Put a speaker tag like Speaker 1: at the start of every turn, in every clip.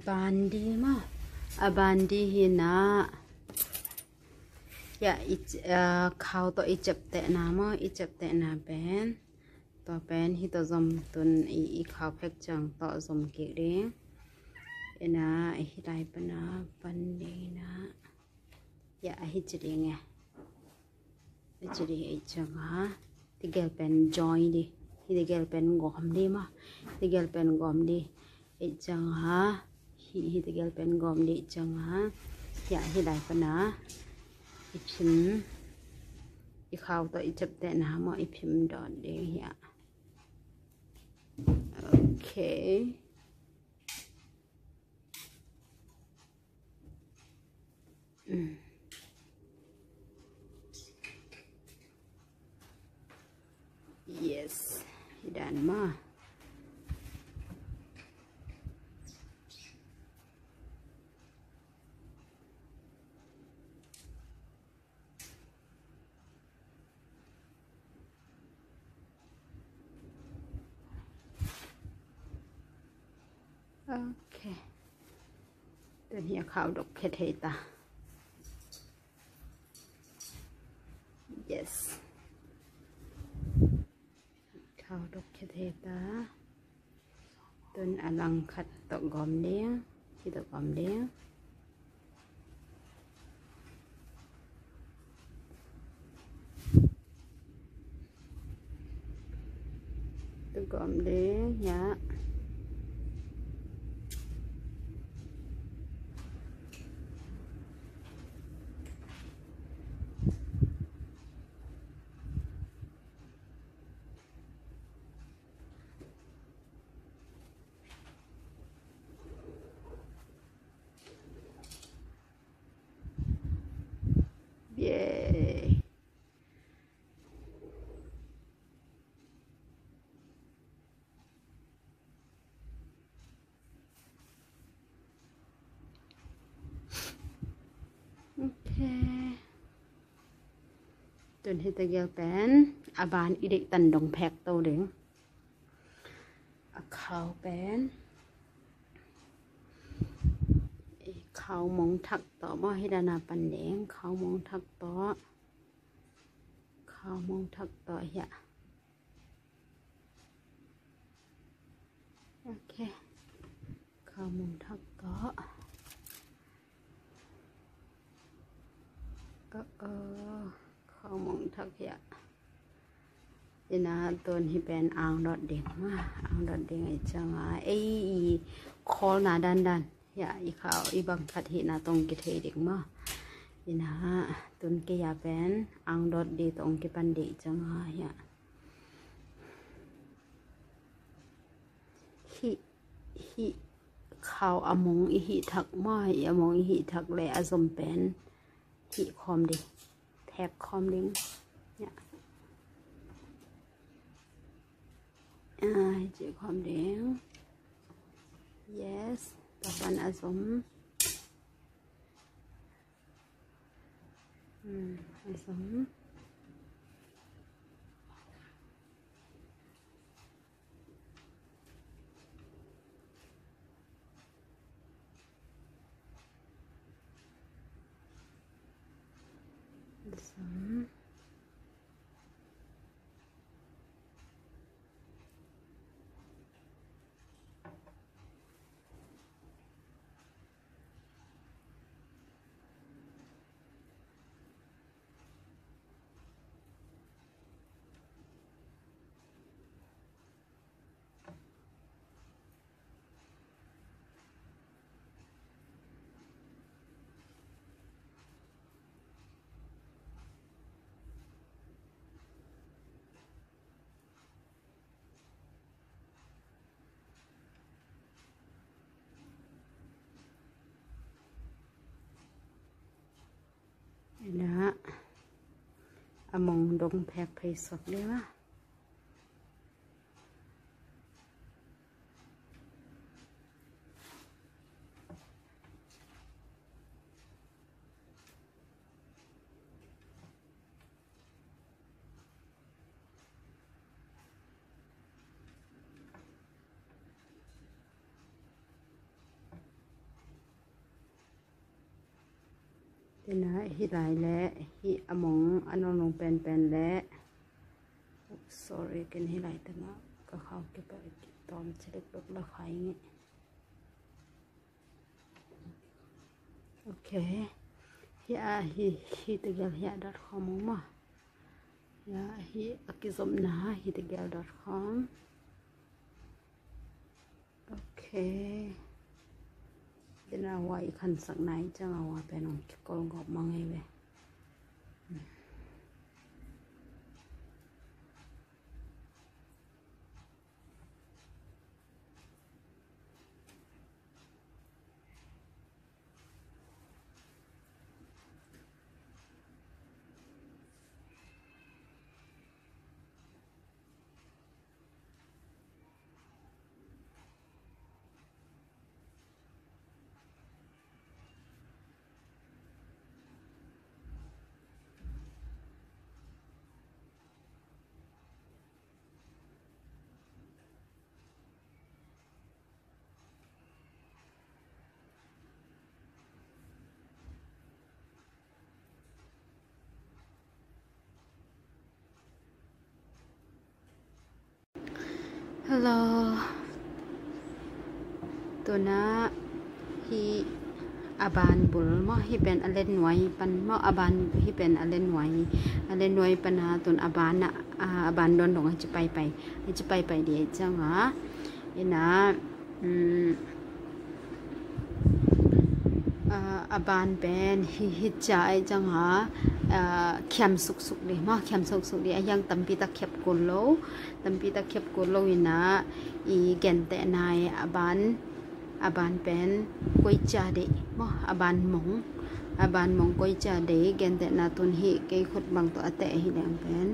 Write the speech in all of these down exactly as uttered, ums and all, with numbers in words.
Speaker 1: bandi mah abandi hina ya khao to icap te na mo icap te na pen to pen hi to zom tun i i khao phek chang to zom ki re ena hi dai pana pandi na ya hi chiri nge chiri ai chang ha tigel pen join di hi tigel pen gom di ma tigel pen gom di ai chang ha hi hi tigel pen gom di chang ha ya hi dai pana i phim i khao to i chap te na mo i phim dot de ya okay mm. Yes dan ma okay tên hier khao độc kết hệ ta yes khao độc kết hệ ta tên alang khát tọ gom đĩa khi tọ gom đĩa tọ gom đĩa nhá yeah okay tuần hi tagel pen aban idik tan dong phek to ding a khao pen khao mong thak to mo hi dana pan deng khao mong thak to khao mong thak to ya okay khao mong thak to ờ ờ khao mong thak ya ina ton hi pen ang dot ding ma ang dot ding ai changa ai call na dan dan ya i khao i bang khat hi na tong ki thei ding ma ina tun ke ya pen ang dot di tong ki pan di changa ya hi hi khao among i hi thak ma i among i hi thak le azom pen hi khom di thep khom ding ya ai chị khom ding yes tapan azom hmm azom azom đó among dong phek phei sot le wa นะฮิหลายและฮิอมองอันนองเป็นเป็นและ sorry กันฮิหลายแต่ละก็เขาเก็บไปตอนเฉลิมลดราคาอย่างงี้โอเคฮิอาฮิฮิตเกลฮิอา .com มั้งยาฮิอากิสมนะฮิตเกล .com โอเคเดี๋ยวเราไว้คันสักไหนจะเอาไว้เป็นองค์กรกอบมังไงเว้ยฮัลโหลตัวน้าฮีอาบานบุลมอฮีเป็นอเลนไว้ปันมออาบานฮีเป็นอเลนไว้อเลนไว้ปัญหาตัวอาบานนะอาบานโดนดงจะไปไปจะไปไปเดี๋ยวจังหวะเอ็นะอืมอาบานเป็นฮิฮิจายจังหวะเข้มสุกสุกดีมากเข้มสุกสุกดียังตั้มปีตะเข็บกุลโลตั้มปีตะเข็บกุลโลอินะอีเกนเตนายอาบานอาบานเป็นกุยจ่าดีมากอาบานมงอาบานมงกุยจ่าดีเกนเตนาตุนฮิเกยขุดบางตัวเตะฮิแดงเป็น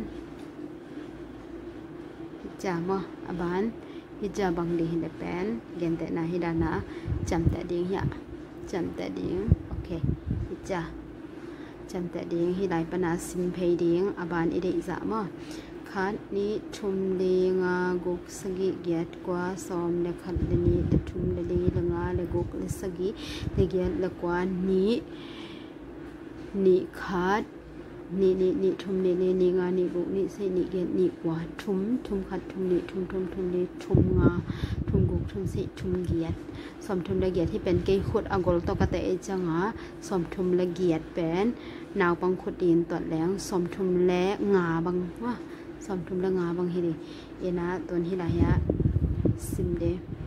Speaker 1: ฮิจ่ามากอาบานฮิจ่าบางดีฮิเดเป็นเกนเตนาฮิดานะจำแต่ดีฮะจำแต่ดีโอเคฮิจ่าจำแต่เดียงฮิไลปนาสิมเพยเดียงอาบานอิเดจะมะคัดนี้ชุมเลงากุกสกิเกียดกว่าซอมเลขัดเลนี้เลชุมเลลีเลงาเลกุกเลสกิเลเกียดเลกว่านี้นี้คัดนี้นี้นี้ชุมนี้นี้งานี้กุกนี้เสนี้เกียดนี้กว่าชุมชุมคัดชุมนี้ชุมชุมชุมนี้ชุมงาชุมกุกชุมเสชุมเกียดสมทุมละเอียดที่เป็นเกยขุดอังกฤษตกแต่จังหะสมทุมละเอียดเป็นนาวบางขุดดินตอดแหลงสมทุมและงาบางว่าสมทุมและงาบางฮิดีเอนะตัวนี้ละยะซิมเด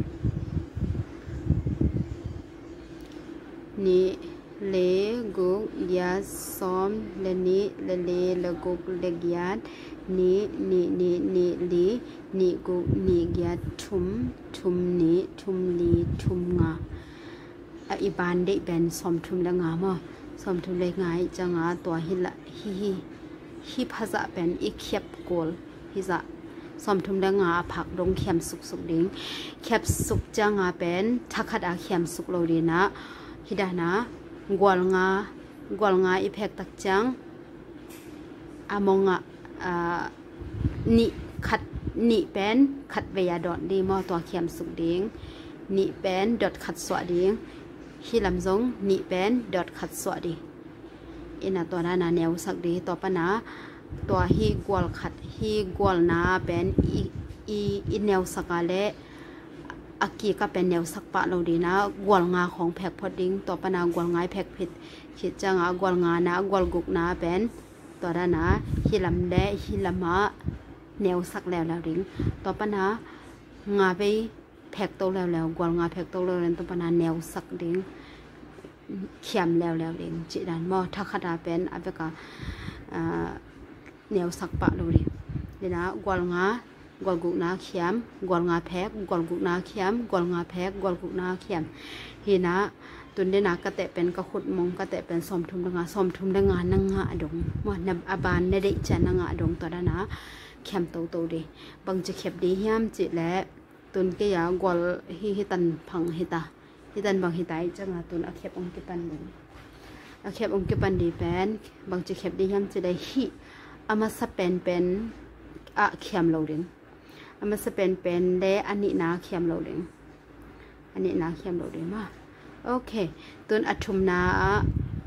Speaker 1: นี่เลกุกยาสมเลนี้เลเลเลกุกเลเกียดนี่นี่นี่นี่ลีนี่กุกนี่เกียดทุมทุมนี้ทุมลีทุมงาอีบานได้เป็นสมทุมและงามอ่ะสมทุมและงาจังอาตัวฮิละฮิฮิฮิภาษาเป็นอีเข็บโกลฮิจะสมทุมและงาผักดงเข็มสุกสุกดิ้งเข็บสุกจังอาเป็นทักขัดอาเข็มสุกโลดีนะฮิดานะกวลงากวลงาอีเพกตักจังอามงอ่ะนี่ขัดนี่เป็นขัดเวียดอดดีมอตัวเข็มสุกดิ้งนี่เป็นดอดขัดสวดดิ้งฮิลำซงนี่เป็นดอดขัดสวดดีอินาตัวนั้นแนวสักดีต่อปนะตัวฮีกวลขัดฮีกวลนาเป็นอีอีอีแนวสักอะไรอากีก็เป็นแนวสักปะเราดีนะกวลงาของแพกพอดิ้งต่อปนะกวลงาแพกผิดคิดจังอ่ะกวลงานะกวลกุกนาเป็นตัวนั้นนะฮิลำแดฮิลำมะแนวสักแล้วแล้วดิ้งต่อปนะงาไปแพกโตแล้วแล้วกวลงาแพกโตแล้วแล้วต่อปนะแนวสักดิ้งเขียมแล้วแล้วดิ้งจิดันมอถ้าขดาเป็นอาเบกาแนวสักปะเราดิเดี๋ยวนะกวลงากวลกุกนาเขียมกวลงาแพกกวลกุกนาเขียมกวลงาแพกกวลกุกนาเขียมเฮนะตุนเดนากระแตเป็นกระขุดมงกระแตเป็นสมทุมดังงาสมทุมดังงานังงาดงมอนบอาบานได้ได้จะนังงาดงตัวนั้นนะเข็มโตโตดิบางจะเข็บดีเฮียมจิและตุนก็อยากกวลฮิฮิตันพังฮิตาฮิตันบางฮิตาจังงาตุนอาเข็บองกิปันหนึ่งอาเข็บองกิปันดีเป็นบางจะเข็บดีเฮียมจะได้ฮิอามาสเป็นเป็นอะเข็มเราดิงอามาสเป็นเป็นและอันนี้นาเข็มเราดิงอันนี้นาเข็มเราดิงมาโอเคตุนอัตุมนา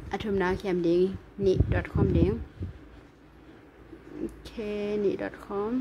Speaker 1: อัฐมนาเขียมเด้งนี่ .com เด้งโอเคนี่ .com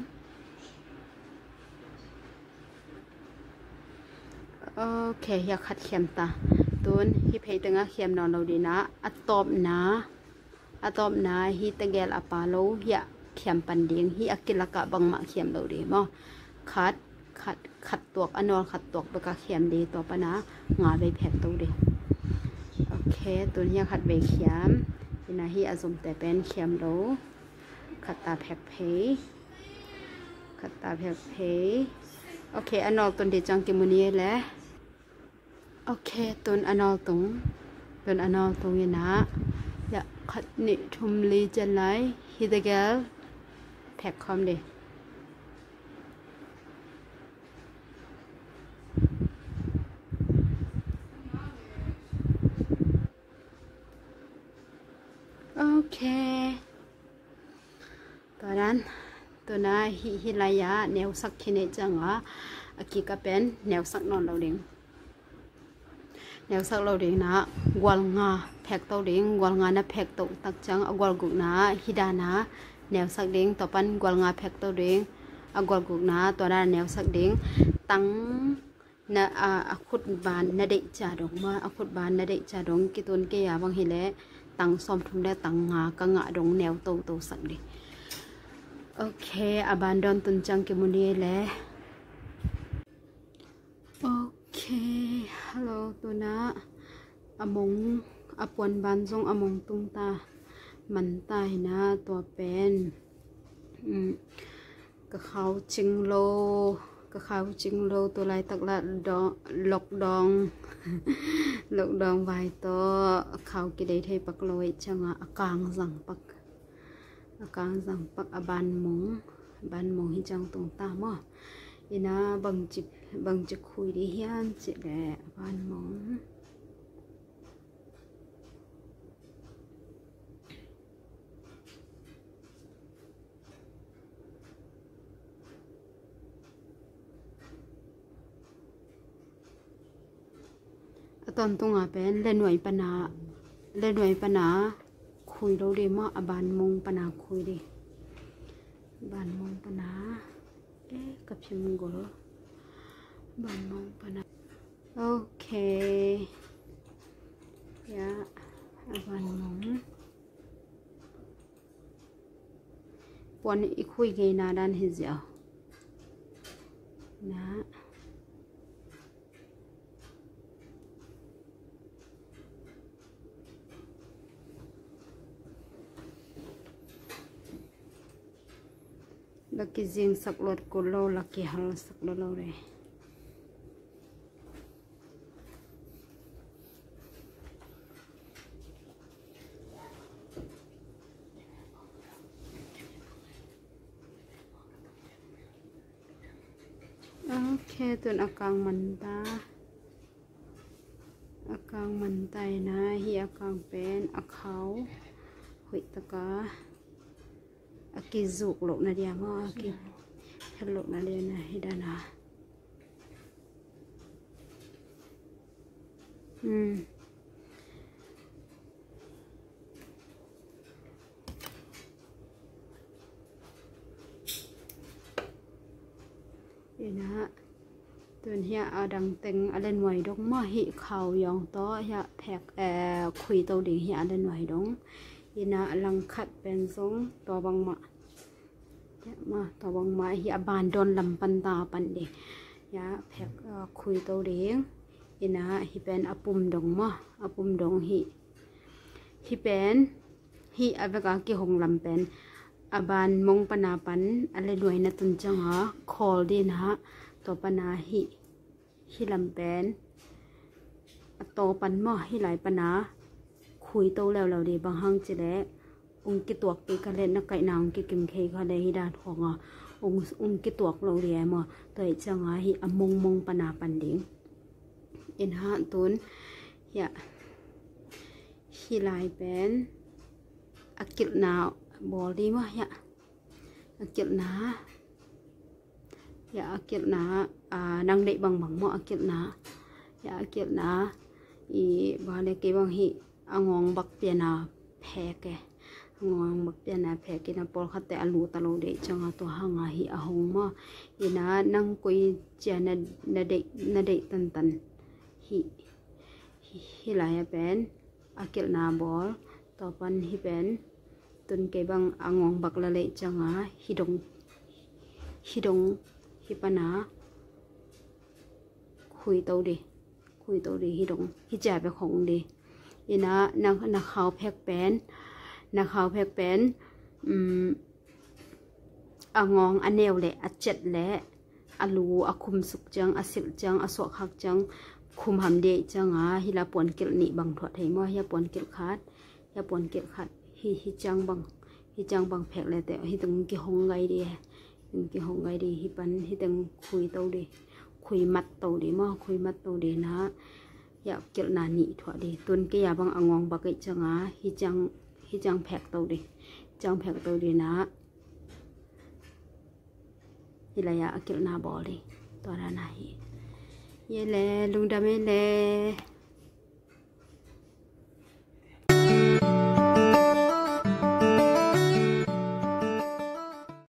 Speaker 1: โอเคอยากขัดเขียมตาตุนฮิเพย์ตังเขียมนอนเราดีนะอะตอมนะอะตอมนะฮิตะเกลอปาโลอยากเขียมปันเดียงฮิอากิลกะบังมาเขียมเราดีมั้งขัดขัดขัดตัวอันนอนขัดตัวไปกะเขียมดีตัวปะนะงาใบแผกตัวดีโอเคตุนอยากขัดใบเขียมฮินะฮิอาสมแต่เป็นเขียมโลขัดตาแผกเพย์ขัดตาแผกเพย์โอเคอันนอนตุนดีจังกิมุนีแหละโอเคตุนอนอตรงตุนอนอตรงยันนะอยากขัดนิทุมลีจันไลฮิตเกลแท็กคอมเดโอเคตอนนั้นตัวน่าฮิฮิลายะแนวสักที่นี่จังอ่ะอากิก็เป็นแนวสักนอนเราเด้งแนวสักเราเด้งนะกวลงาแพกตัวเด้งกวลงานะแพกตัวตักจังอกวลกุกนะฮิดานะแนวสักเด้งต่อปันกวลงาแพกตัวเด้งอกวลกุกนะตัวนั้นแนวสักเด้งตั้งนะอาอคุดบานนะเด็กจ่าดงมาอคุดบานนะเด็กจ่าดงกิตุนเกียบางเฮเลตั้งซ้อมทุ่มได้ตั้งงากะงะดงแนวโตโตสักดิโอเคอาบานดอนตุนจังกิมุนีแลโอเคฮัลโหลตัวนะอมงอปวนบานทรงอมงตุงตามันตายนะตัวเป็นอืมกะเขาจิงโลกะเขาจิงโลตัวไรตักละดองหลกดองหลกดองไว้ตัวเขากิได้เทปักลอยจังอากางสังปักอากางสังปักอบานมงบานมงฮิจังตรงตามอ่ะอีน่าบังจิบังจะคุยดีเฮียนจิแหละบานมงตอนตรงอ่ะเป็นเล่นหน่วยปนาเล่นหน่วยปนาคุยเราดีมากอบานมงปนาคุยดีบานมงปนาเอ๊ะกับชิมงกุลบานมงปนาโอเคยะอบานมงปวนอีคุยกันนาดันฮิเซียวนะลักกี้จิงสักรถกุลโลลักกี้ฮัลสักรถเราเลยโอเคตัวอากางมันตาอากางมันไตนะฮีอากางเป็นอาเขาหุยตะกาอากิจุกหลกนาเดียมั้งอากิหลกนาเดียนะฮิดานะอืมเดี๋ยวนะตัวเฮียอาดังเต็งอะไรหน่วยดงมาหิเขายองโตเฮียแท็กแอคุยตัวดิ่งเฮียอะไรหน่วยดงยีน่าลังขัดเป็นทรงตัวบังมามาตัวบังมาเฮียบานโดนลำปันตาปันเดยาแท็กคุยตัวดิ่งยีน่าฮิเป็นอปุ่มดงมาอปุ่มดงฮิฮิเป็นฮิอเวกากิหงลำเป็นอบานมงปนาปันอะไรด้วยนะตุนจังฮะคอลดีนะตัวปนาฮิฮิลำเป็นโตปันหม้อฮิหลายปนาคุยโตแล้วเราดีบางห้างจะแล้วองค์กิตัวปีกันเล่นนักไก่นางกิกิมเคเขาได้ฮิดาทองอ่ะองค์องค์กิตัวเราเรียมั้งตัวจังฮะฮิอมงมงปนาปันดิ่งอินหะตุนยะฮิหลายเป็นอากิลนาบอดีมั้งยะอากิลนาya akil na nang dei bang bang mo akil na ya akil na i bale ke bang hi angong bak piana pheke angong bak piana pheke na por khate alu talo de changa to hanga hi ahong ma ina nang koi chana na de na de tan tan hi hi la ya pen akil na bol to pan hi pen tun ke bang angong bak la le changa hidong hidong hi pana khui tau de khui tau de hidong hi cha be khong de ina na na khao phek pen na khao phek pen um angong aneu le achet le alu akhum suk chang asil chang asok hak chang khum ham de changa hila pon kil ni bang thot thei mo ya pon kil khat ya pon kil khat hi hi chang bang hi chang bang phek le te hi tung ki hong gai de ki hong gai de hi pan hi teng khui tau de khui mat tau de mo khui mat tau de na ya kil na ni thwa de tun ke ya bang angong ba kai changa hi chang hi chang phek tau de chang phek tau de na hi la ya akil na bol de to ra na hi ye le lung da me le